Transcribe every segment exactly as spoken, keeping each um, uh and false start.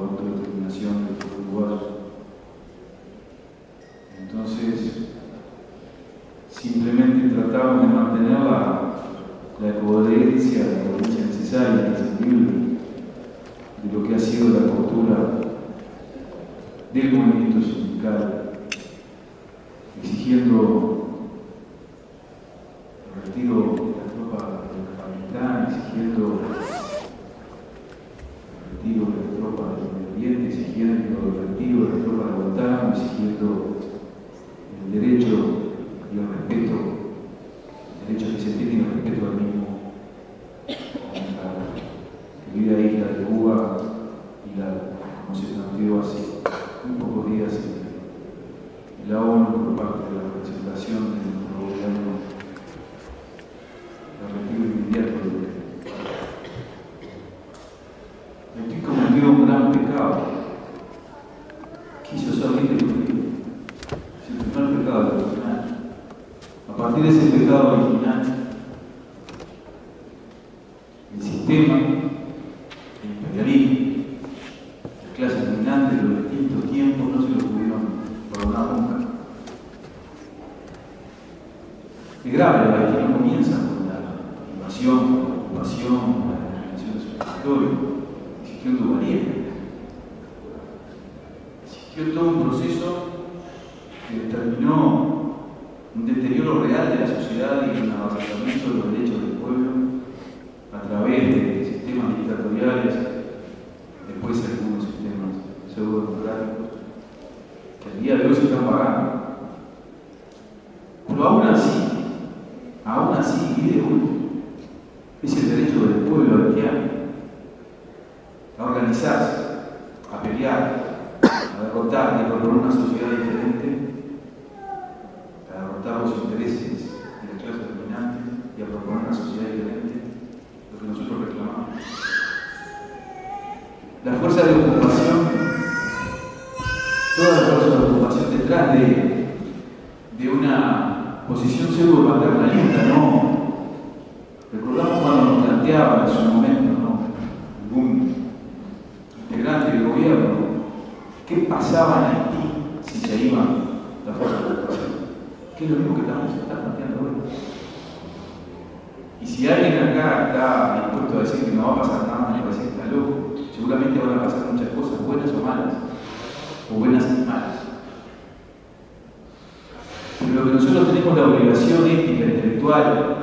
autodeterminación de los uruguayos. Entonces, simplemente tratamos de mantener la, la coherencia, la coherencia necesaria, imprescindible, de lo que ha sido la postura del movimiento sindical, exigiendo el retiro de la tropa de Afganistán, exigiendo el retiro de la tropa del Medio Oriente, exigiendo el retiro de la tropa de Guantánamo, exigiendo el derecho y el respeto, el derecho que se tiene y el respeto al mismo, con la querida isla de Cuba y la, como se planteó hace muy pocos días en la ONU por parte de la representación del nuevo gobierno, el retiro inmediato del decreto. Aquí cometió un gran pecado. Quiso ser libre y libre. Es el primer pecado original. A partir de ese pecado original, el sistema, el imperialismo, las clases dominantes de los distintos tiempos no se lo pudieron perdonar nunca. Es grave, la Haití no comienza con la invasión, con la ocupación, con la determinación de su territorio, existió un variedad. Existió todo un proceso que determinó un deterioro real de la sociedad y un avasallamiento de los derechos del pueblo a través de sistemas dictatoriales, después algunos sistemas pseudo-democráticos, que al día de hoy se están pagando. Pero aún así, aún así, y de último, es el derecho del pueblo haitiano a organizarse, a pelear, a derrotar y a proponer una sociedad diferente, a derrotar los intereses de las clases dominantes y a proponer una sociedad diferente, lo que nosotros reclamamos. La fuerza de ocupación, toda la fuerza de ocupación detrás de, de una posición pseudo-paternalista, ¿no? Recordamos cuando nos planteaban en su momento, ¿no?, algún integrante del gobierno, ¿qué pasaba en Haití si se iban las fuerzas de ocupación? ¿Qué es lo mismo que estamos está planteando hoy? Y si alguien acá está dispuesto a decir que no va a pasar nada, me parece que está loco. Seguramente van a pasar muchas cosas, buenas o malas, o buenas y malas. Pero lo que nosotros tenemos la obligación ética, intelectual,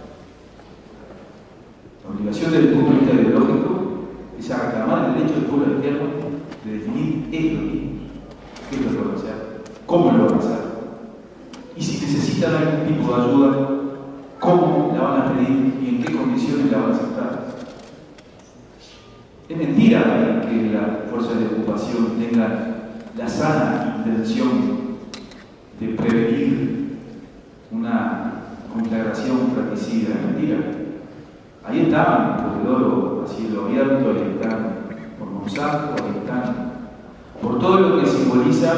la obligación desde el punto de vista ideológico, es a reclamar el derecho del pueblo haitiano de definir esto, qué es lo que va a hacer, cómo lo va a hacer, y si necesitan algún tipo de ayuda, cómo la van a pedir y en qué condiciones la van a aceptar. Es mentira que las fuerzas de ocupación tengan la sana intención de prevenir una conflagración fratricida. Es mentira. Ahí están por Teodoro a cielo abierto, ahí están por Monsanto, ahí están por todo lo que simboliza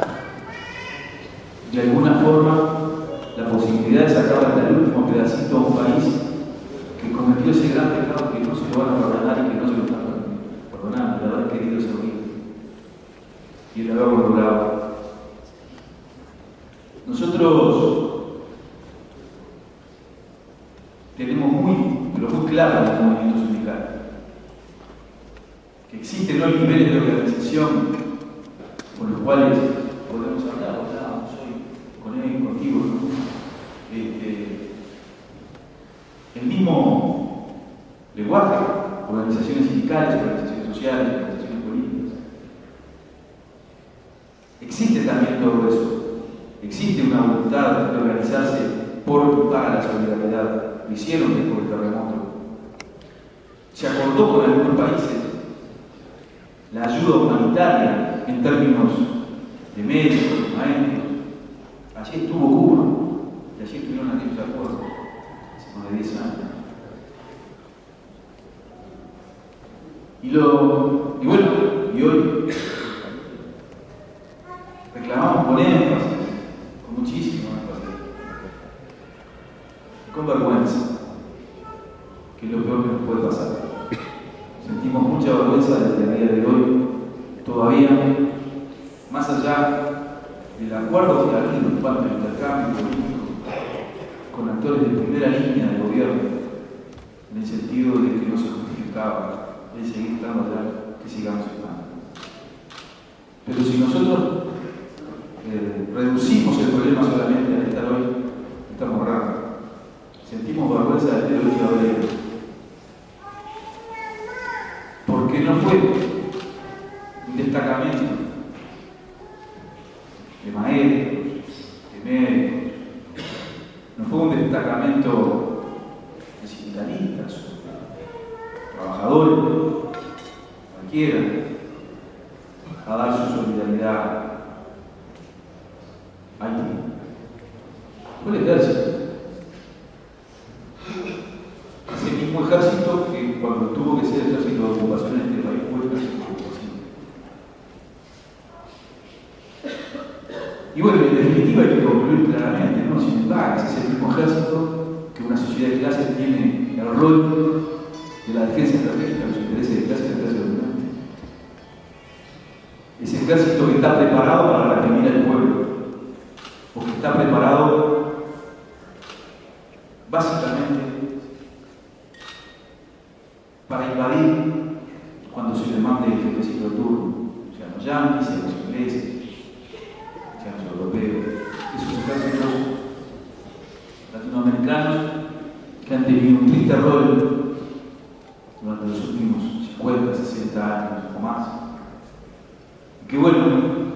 de alguna forma la posibilidad de sacar hasta el último pedacito a un país que cometió ese gran pecado que no se lo van a perdonar y que no se lo están perdonando, el haber querido servir y el haberlo logrado. Nosotros tenemos muy, pero muy claro en el movimiento sindical que existen hoy niveles de organización con los cuales podemos hablar, hablábamos hoy con él, contigo, ¿no? este, el mismo lenguaje, organizaciones sindicales, organizaciones sociales, organizaciones políticas. Existe también todo eso. Existe una voluntad de organizarse por y para la solidaridad. Lo hicieron después del terremoto. Se acordó con algunos países la ayuda humanitaria en términos de médicos, de maestros. Allí estuvo Cuba y allí estuvieron aquellos acuerdos hace más de diez años. Y, lo, y bueno, y hoy reclamamos con énfasis, con muchísimo énfasis, con vergüenza, que es lo peor que nos puede pasar. Sentimos mucha vergüenza desde el día de hoy acuerdos que ha habido en cuanto al intercambio político con actores de primera línea del gobierno, en el sentido de que no se justificaba el seguir estando allá, que sigamos estando. Pero si nosotros eh, reducimos el problema solamente al estar hoy, estamos raros. Sentimos vergüenza de lo que iba a ver. Porque no fue un destacamento de maestros, de médicos, no fue un destacamento de sindicalistas, trabajadores, cualquiera, a dar su solidaridad a Haití. Fue el ejército. Ese mismo ejército que cuando tuvo que ser ejército de ocupación en este país fue el ejército de ocupación. Y bueno, en definitiva hay que concluir claramente, ¿no? Sin embargo, ese es el mismo ejército que una sociedad de clases tiene el rol de la defensa estratégica de los intereses de clase y de clase dominante. Ese ejército que está preparado para reprimir al pueblo, o que está preparado básicamente para invadir cuando se le mande el ejército de turno, sean los yanquis, sean los ingleses, sean los europeos, esos ejércitos latinoamericanos que han tenido un triste rol durante los últimos cincuenta, sesenta años o más. Y que bueno,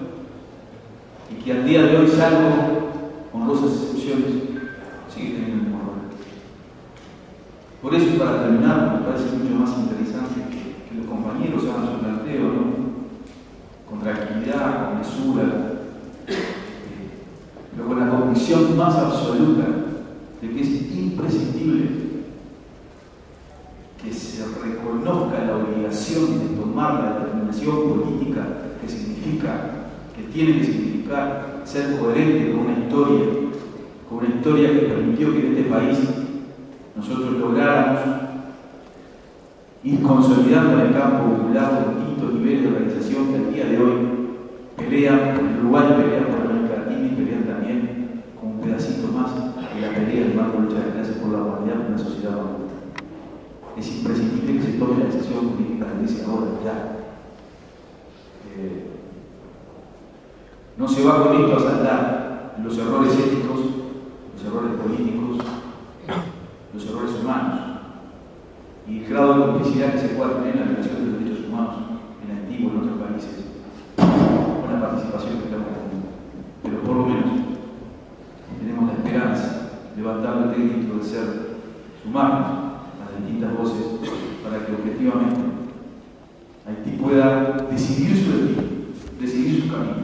y que al día de hoy, salvo honrosas excepciones, sigue teniendo el mismo rol. Por eso, y para terminar, me parece mucho más interesante que, que los compañeros hagan su planteo, ¿no? Con tranquilidad, con mesura, eh, pero con la convicción más absoluta de que es imprescindible que se reconozca la obligación de tomar la determinación política que significa, que tiene que significar ser coherente con una historia, con una historia que permitió que en este país nosotros lográramos ir consolidando en el campo popular los distintos niveles de organización que al día de hoy pelean por el Uruguay, pelean por la América Latina y pelean también como un pedacito más de la pelea del marco de lucha de clases por la humanidad en una sociedad adulta. Es imprescindible que se tome la decisión política de ese ahora, ya. Eh, no se va con esto a saldar los errores éticos, los errores políticos, los errores humanos y el grado de complicidad que se pueda tener en la violación de los derechos humanos en Haití o en otros países con la participación que estamos teniendo. Pero por lo menos tenemos la esperanza de levantar el técnico de ser humanos a las distintas voces para que objetivamente Haití pueda decidir su destino, decidir su camino.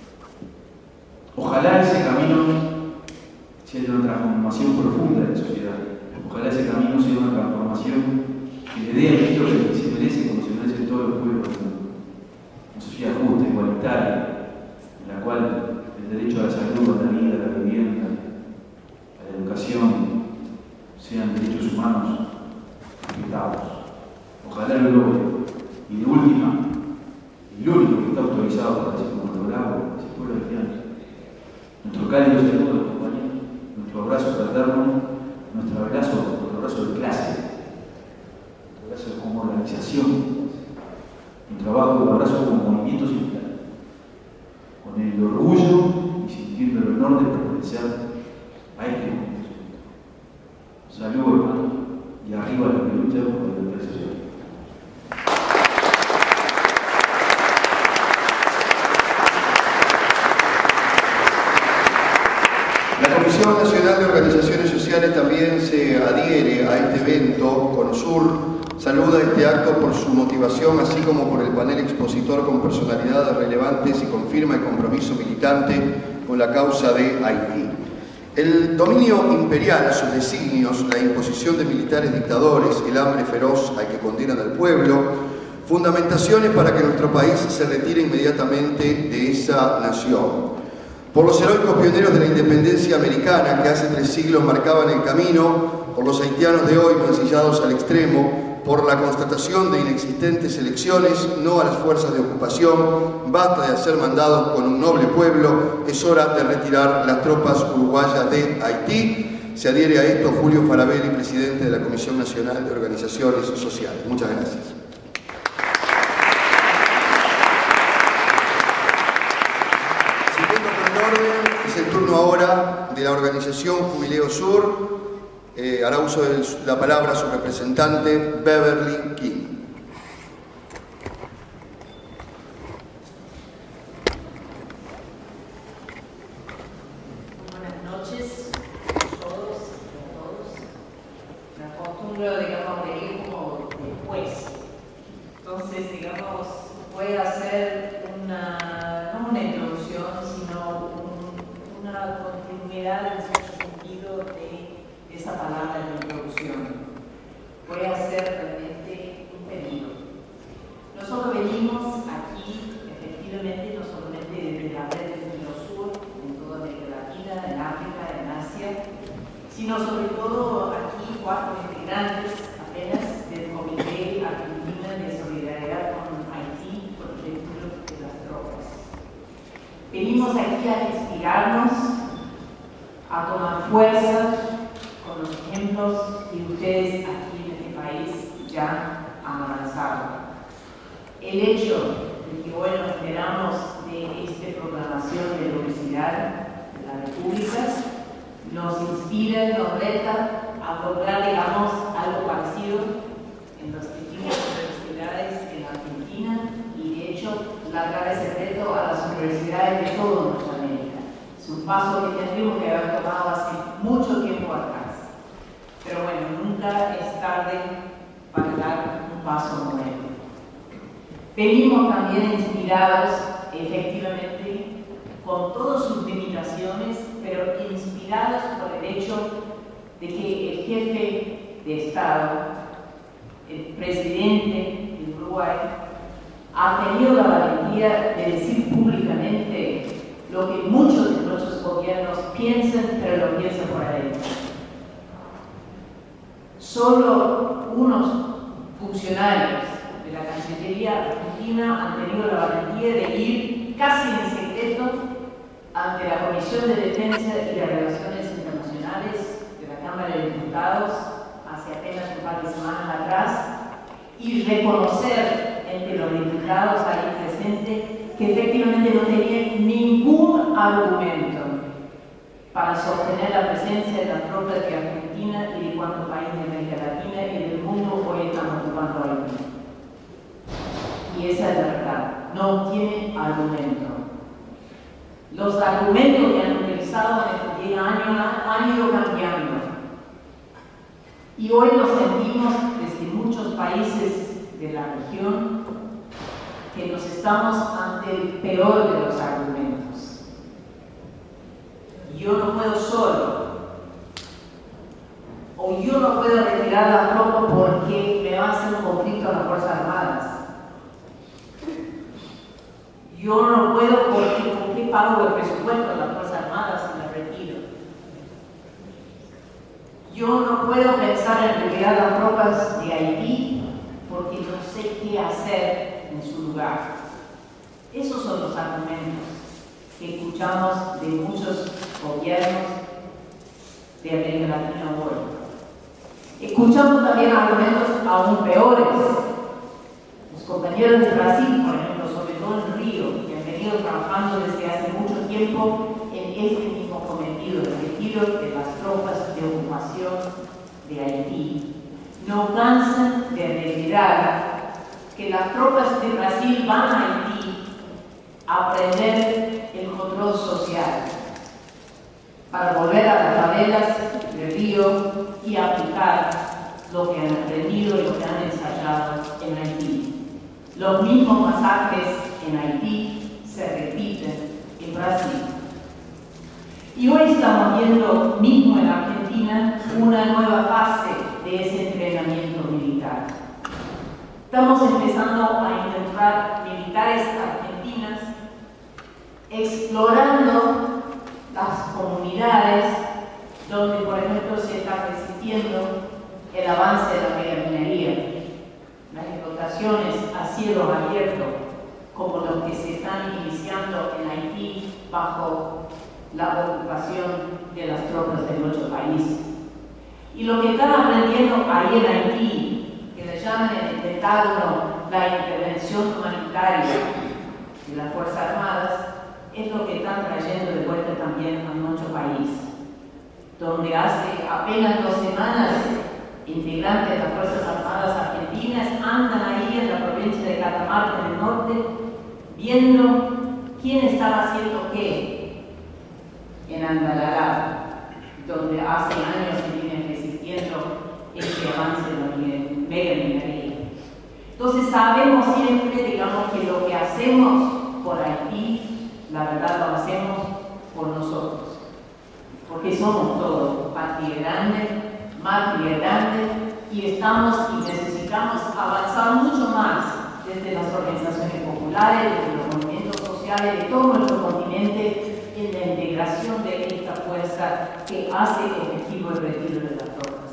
Ojalá ese camino sea una transformación profunda de la sociedad. Ojalá ese camino sea una transformación que le dé a Haití lo que se merece, como se merecen todos los pueblos del mundo. Una sociedad justa, igualitaria, en la cual el derecho a la salud, a la vida, a la vivienda, a la educación sean derechos humanos respetados. Ojalá lo logre. Y de última, el único que está autorizado para decir como logramos, es el pueblo haitiano. Nuestro cálido saludo, compañeros, nuestro abrazo fraterno, nuestro abrazo, nuestro abrazo de clase, nuestro abrazo como organización, un trabajo de abrazo como movimiento sindical, con el orgullo y sintiendo el honor de pertenecer a este movimiento. Salud, hermano, y arriba la lucha por la libertad social. La Comisión Nacional de Organizaciones Sociales también se adhiere a este evento. CONOSUR saluda este acto por su motivación, así como por el panel expositor con personalidades relevantes y confirma el compromiso militante con la causa de Haití. El dominio imperial, sus designios, la imposición de militares dictadores, el hambre feroz al que condenan al pueblo, fundamentaciones para que nuestro país se retire inmediatamente de esa nación. Por los heroicos pioneros de la independencia americana que hace tres siglos marcaban el camino, por los haitianos de hoy mancillados al extremo, por la constatación de inexistentes elecciones, no a las fuerzas de ocupación, basta de hacer mandados con un noble pueblo, es hora de retirar las tropas uruguayas de Haití. Se adhiere a esto Julio Falabella, presidente de la Comisión Nacional de Organizaciones Sociales. Muchas gracias. Siguiendo con el orden, es el turno ahora de la organización Jubileo Sur. Eh, hará uso de la palabra su representante, Beverly King. Buenas noches a todos y a todos. Me acostumbro, digamos, de ir como después. Entonces, digamos, voy a hacer una, no una introducción, sino un, una continuidad en cierto sentido de esa palabra de introducción. Voy a hacer realmente un pedido. Nosotros venimos aquí, efectivamente, no solamente desde la red de Jubileo Sur, en toda América Latina, en África, en Asia, sino sobre todo aquí cuatro integrantes apenas del Comité Argentino de Solidaridad con Haití por el retiro de las drogas. Venimos aquí a inspirarnos, a tomar fuerza con los ejemplos que ustedes aquí en este país ya han avanzado. El hecho de que hoy nos enteramos de esta proclamación de la Universidad de la República nos inspira, nos reta a lograr, digamos, algo parecido en las distintas universidades en Argentina y, de hecho, largar ese reto a las universidades de toda Norteamérica. Es un paso que tendríamos que haber tomado hace mucho tiempo atrás. Pero bueno, nunca es tarde para dar un paso nuevo. Venimos también inspirados, efectivamente, con todas sus limitaciones, pero inspirados por el hecho de que el jefe de Estado, el presidente de Uruguay, ha tenido la valentía de decir públicamente lo que muchos de nuestros gobiernos piensan, pero lo piensan por adentro. Solo unos funcionarios de la Cancillería Argentina han tenido la valentía de ir casi en secreto ante la Comisión de Defensa y de Relaciones Internacionales de la Cámara de Diputados hace apenas un par de semanas atrás y reconocer entre los diputados ahí presentes que efectivamente no tenían ningún argumento para sostener la presencia de las tropas de Argentina y de cuantos países de América Latina y del mundo hoy están ocupando Haití. Y esa es la verdad, no tiene argumento. Los argumentos que han utilizado en estos diez años han ido cambiando. Y hoy nos sentimos desde muchos países de la región que nos estamos ante el peor de los argumentos. Yo no puedo solo, o yo no puedo retirar la tropa porque me va a hacer un conflicto a las Fuerzas Armadas. Yo no puedo porque ¿con qué pago el presupuesto a las Fuerzas Armadas si me retiro? Yo no puedo pensar en retirar las tropas de Haití porque no sé qué hacer en su lugar. Esos son los argumentos que escuchamos de muchos gobiernos de América Latina hoy. Escuchamos también argumentos aún peores. Los compañeros de Brasil, por ejemplo, sobre todo en Río, que han venido trabajando desde hace mucho tiempo en este mismo cometido, el retiro de las tropas de ocupación de Haití, no cansan de reiterar que las tropas de Brasil van a Haití a prender el control social para volver a las favelas de Río y aplicar lo que han aprendido y lo que han ensayado en Haití. Los mismos masacres en Haití se repiten en Brasil. Y hoy estamos viendo mismo en Argentina una nueva fase de ese entrenamiento militar. Estamos empezando a encontrar militares argentinas explorando las comunidades donde, por ejemplo, se está resistiendo el avance de la megaminería. cielo abierto, como los que se están iniciando en Haití bajo la ocupación de las tropas de nuestro país. Y lo que están aprendiendo ahí en Haití, que le llaman en el Pentágono la intervención humanitaria de las Fuerzas Armadas, es lo que están trayendo de vuelta también a nuestro país, donde hace apenas dos semanas integrantes de las Fuerzas Armadas argentinas andan ahí en la provincia de Catamarca, en el norte, viendo quién estaba haciendo qué en Andalará, donde hace años se viene resistiendo este avance de la megaminería. Entonces sabemos siempre, digamos, que lo que hacemos por Haití, la verdad lo hacemos por nosotros, porque somos todos patria grande, matria grande, y estamos y necesitamos avanzar mucho más desde las organizaciones populares, desde los movimientos sociales de todo nuestro continente, en la integración de esta fuerza que hace efectivo el retiro de las tropas.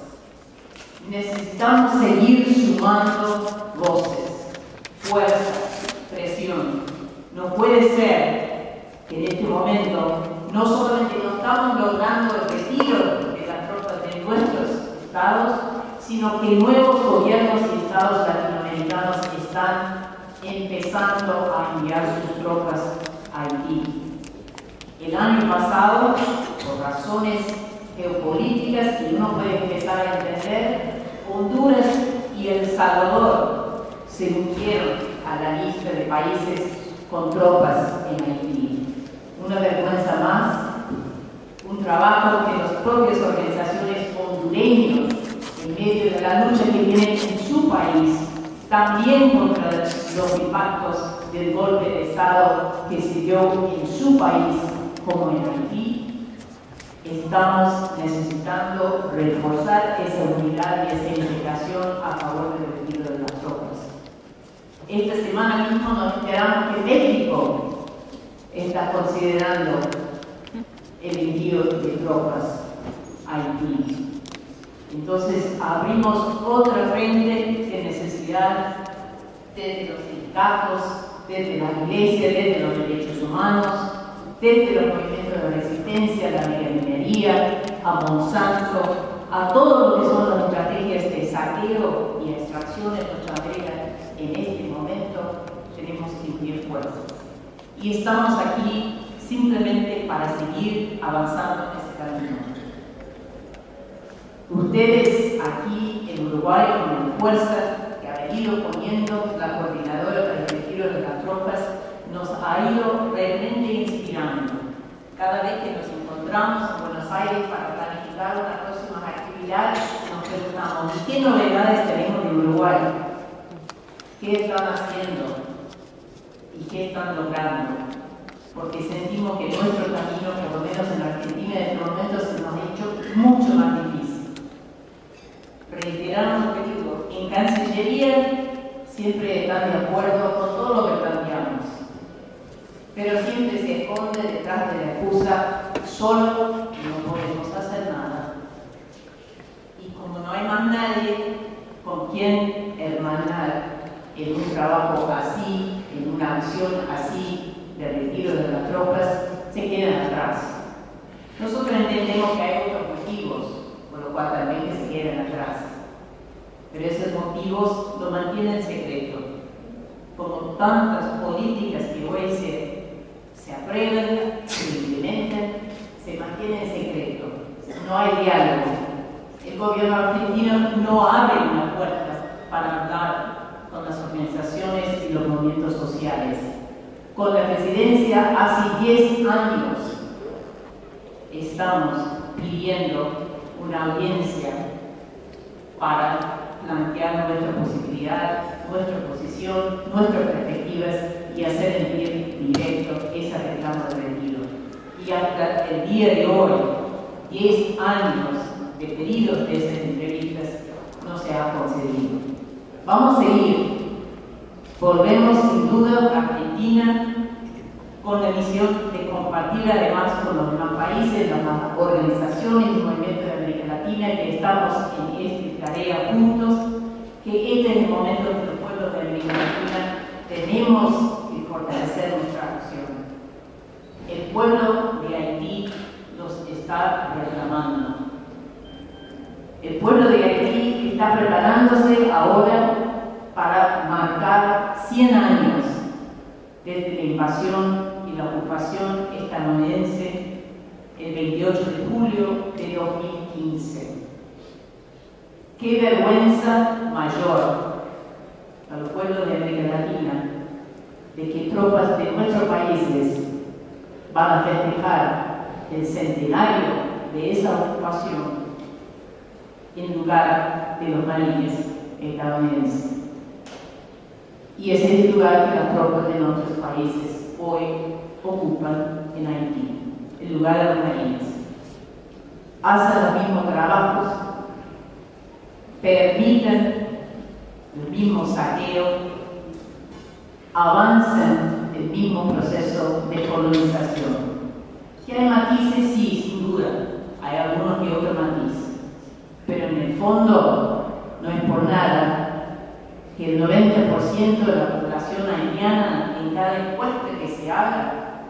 Necesitamos seguir sumando voces, fuerza, presión. No puede ser que en este momento no solamente no estamos logrando el retiro de las tropas de nuestros estados, sino que nuevos gobiernos y estados latinoamericanos están empezando a enviar sus tropas a Haití. El año pasado, por razones geopolíticas que uno puede empezar a entender, Honduras y El Salvador se unieron a la lista de países con tropas en Haití. Una vergüenza más, un trabajo que las propias organizaciones hondureñas, en medio de la lucha que tienen en su país, también contra los impactos del golpe de Estado que se dio en su país, como en Haití, estamos necesitando reforzar esa unidad y esa integración a favor del retiro de las tropas. Esta semana mismo nos enteramos que México está considerando el envío de tropas a Haití. Entonces abrimos otra frente de necesidad desde los sindicatos, desde la iglesia, desde los derechos humanos, desde los movimientos de resistencia, la megaminería, a Monsanto, a todo lo que son las estrategias de saqueo y extracción de nuestra madera. En este momento tenemos que unir fuerzas. Y estamos aquí simplemente para seguir avanzando en este camino. Ustedes aquí en Uruguay, con la fuerza que ha venido poniendo la coordinadora para el retiro de las tropas, nos ha ido realmente inspirando. Cada vez que nos encontramos en Buenos Aires para planificar una próxima actividad, nos preguntamos, ¿qué novedades tenemos de Uruguay? ¿Qué están haciendo? ¿Y qué están logrando? Porque sentimos que nuestro camino, por lo menos en Argentina, en este momento se nos ha hecho mucho más difícil. Reiteramos lo que digo, en Cancillería siempre están de acuerdo con todo lo que planteamos, pero siempre se esconde detrás de la excusa, solo no podemos hacer nada. Y como no hay más nadie con quien hermanar en un trabajo así, en una acción así de retiro de las tropas, se quedan atrás. Nosotros entendemos que hay otros motivos, por lo cual también que se quedan atrás. Pero esos motivos lo mantienen secreto. Como tantas políticas que hoy se, se aprueban, se implementan, se mantienen en secreto. No hay diálogo. El gobierno argentino no abre una puerta para hablar con las organizaciones y los movimientos sociales. Con la presidencia hace diez años estamos pidiendo una audiencia para plantear nuestra posibilidad, nuestra posición, nuestras perspectivas y hacer el pie directo esa reclama de retiro. Y hasta el día de hoy, diez años de pedidos de esas entrevistas, no se ha concedido. Vamos a seguir. Volvemos sin duda a Argentina con la misión de compartir además con los demás países, las demás organizaciones y movimientos de América Latina que estamos en esta tarea juntos, que este es el momento que los pueblos de América Latina tenemos que fortalecer nuestra acción. El pueblo de Haití nos está reclamando. El pueblo de Haití está preparándose ahora para marcar cien años desde la invasión y la ocupación estadounidense el veintiocho de julio de dos mil quince. Qué vergüenza mayor a los pueblos de América Latina de que tropas de nuestros países van a festejar el centenario de esa ocupación en lugar de los marines estadounidenses. Y ese es el lugar que las tropas de nuestros países hoy ocupan en Haití, el lugar de los marines. Hacen los mismos trabajos, permiten el mismo saqueo, avanzan el mismo proceso de colonización. Que hay matices, sí, sin duda, hay algunos que otros matices, pero en el fondo no es por nada que el noventa por ciento de la población haitiana en cada encuesta que se haga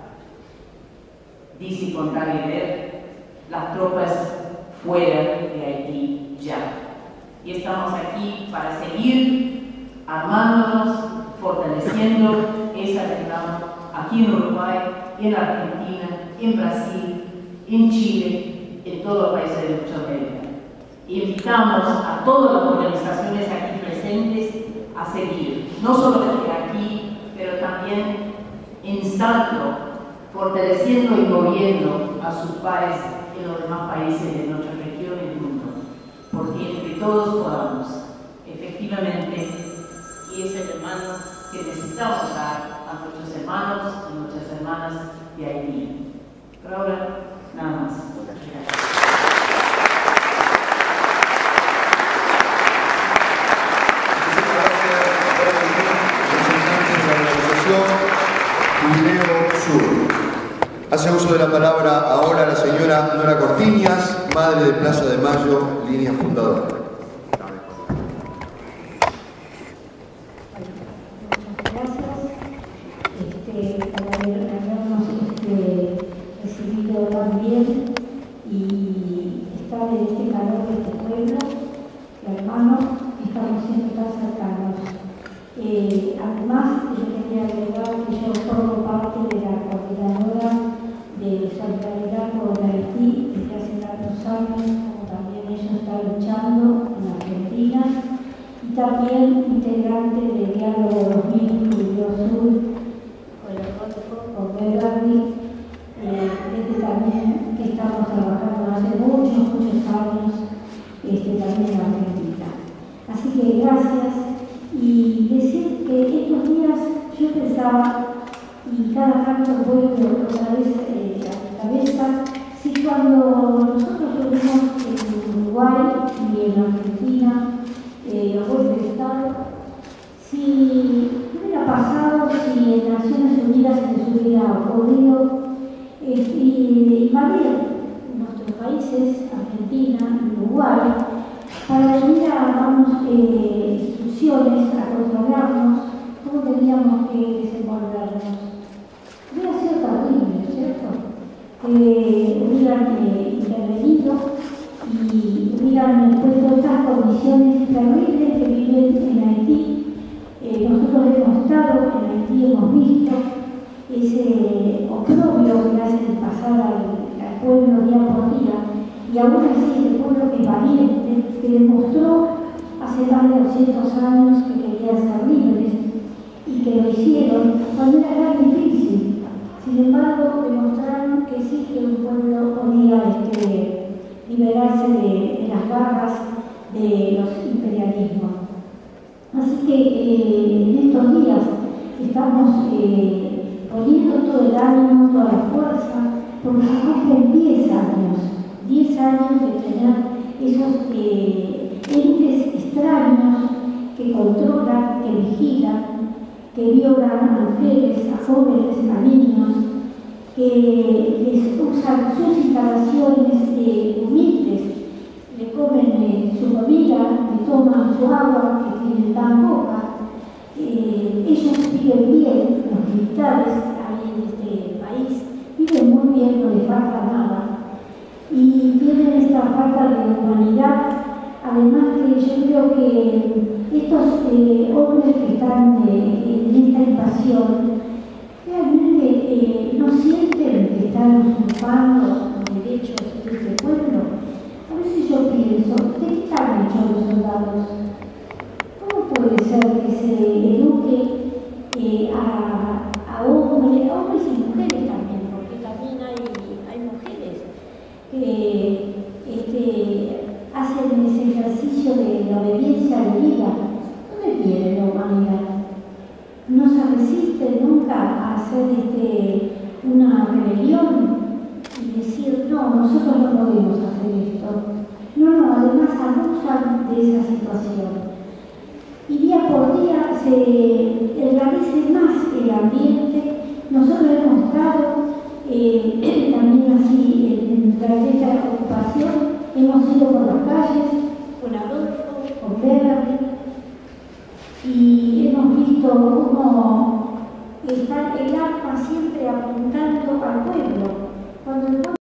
dice con ver las tropas fuera de Haití ya. Y estamos aquí para seguir armándonos, fortaleciendo esa reclama aquí en Uruguay, en Argentina, en Brasil, en Chile, en todos los países de Latinoamérica. Invitamos a todas las organizaciones aquí presentes a seguir, no solo desde aquí, pero también instando, fortaleciendo y moviendo a sus pares en los demás países de nuestra región y del mundo, porque entre todos podamos, efectivamente, y es el hermano que necesitamos dar a nuestros hermanos y nuestras hermanas de Haití. Por ahora, nada más. Gracias. Jubileo Sur. Hace uso de la palabra ahora la señora Nora Cortiñas, madre de Plaza de Mayo, línea fundadora. Gracias este, por habernos este, recibido tan bien y estar en este calor de este pueblo, hermanos, estamos siempre tan cercanos. Eh, además, yo quería agregar que yo formo parte de la coordinadora de solidaridad con Haití desde hace tantos años, como también ella está luchando en Argentina, y también integrante del Diálogo dos mil Jubileo Sur con el Rodolfo, con Beverly, eh, desde también que estamos trabajando hace muchos, muchos años este, también en Argentina. Así que gracias. Y decir que estos días yo pensaba, y cada tanto vuelvo otra vez eh, a mi cabeza, si cuando nosotros tuvimos en Uruguay y en Argentina eh, los golpes de Estado, si hubiera pasado si en Naciones Unidas se les hubiera ocurrido eh, invadir nuestros países, Argentina y Uruguay, para venir a darnos eh, instrucciones, a controlarnos, cómo teníamos que desenvolvernos. Hubiera sido terrible, ¿cierto? Que hubieran eh, intervenido y hubieran puesto estas condiciones terribles que viven en Haití. Eh, nosotros hemos estado en Haití, hemos visto ese oprobio que hacen pasar al, al pueblo día por día. Y aún así ese pueblo que es valiente, que demostró hace más de doscientos años que querían ser libres y que lo hicieron cuando era tan difícil. Sin embargo, demostraron que sí que un pueblo podía este, liberarse de, de las garras de los imperialismos. Así que eh, en estos días estamos eh, poniendo todo el ánimo, toda la fuerza, porque se cumplen diez años. diez años de tener esos eh, entes extraños que controlan, que vigilan, que violan a mujeres, a jóvenes, a niños, que les usan sus instalaciones eh, humildes, le comen eh, su comida, le toman su agua que tienen tan poca. Eh, ellos viven bien, los militares ahí en este país, viven muy bien, no les falta nada, y tienen esta falta de humanidad. Además que yo creo que estos eh, hombres que están eh, en esta invasión realmente eh, no sienten que están usurpando los derechos de este pueblo. A veces yo pienso, ¿de qué están hechos los soldados? ¿Cómo puede ser que se eduque eh, a, a hombres, a hombres y mujeres también? Porque también hay, hay mujeres que este, hacen ese ejercicio de la obediencia a la vida. ¿Dónde quiere la humanidad? No se resiste nunca a hacer este, una rebelión y decir, no, nosotros no podemos hacer esto. No, no, además abusan de esa situación. Y día por día se enrarece más el ambiente. Nosotros hemos estado eh, también así en, durante esta ocupación, hemos ido por las calles con Adolfo, con Beverly, y hemos visto cómo está el arma siempre apuntando al pueblo. Cuando el pueblo